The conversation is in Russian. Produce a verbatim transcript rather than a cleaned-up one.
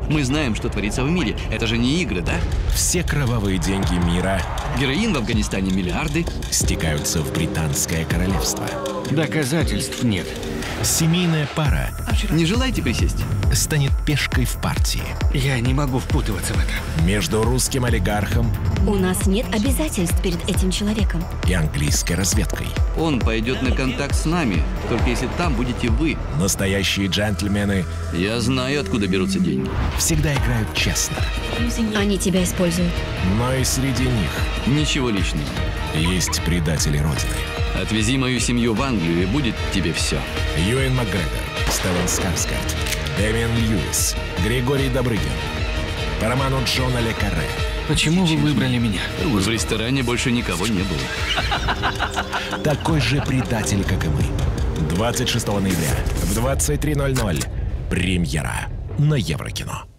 Мы знаем, что творится в мире. Это же не игры, да? Все кровавые деньги мира Героин в Афганистане миллиарды. стекаются в британское королевство. Доказательств нет. Семейная пара Не желаете присесть? станет пешкой в партии. Я не могу впутываться в это. Между русским олигархом У нас нет обязательств перед этим человеком. и английской разведкой. Он пойдет на контакт с нами, только если там будете вы. Настоящие джентльмены Я знаю, откуда берутся деньги. всегда играют честно. Они тебя используют. Но и среди них Ничего личного. есть предатели Родины. Отвези мою семью в Англию, и будет тебе все. Юэн Макгрегор, Стеллан Скарсгард, Дэмиан Льюис, Григорий Добрыгин. По роману Джона Ле Карре. Почему вы выбрали меня? В ресторане больше никого не было. Такой же предатель, как и мы. двадцать шестого ноября в двадцать три ноль ноль. Премьера на Еврокино.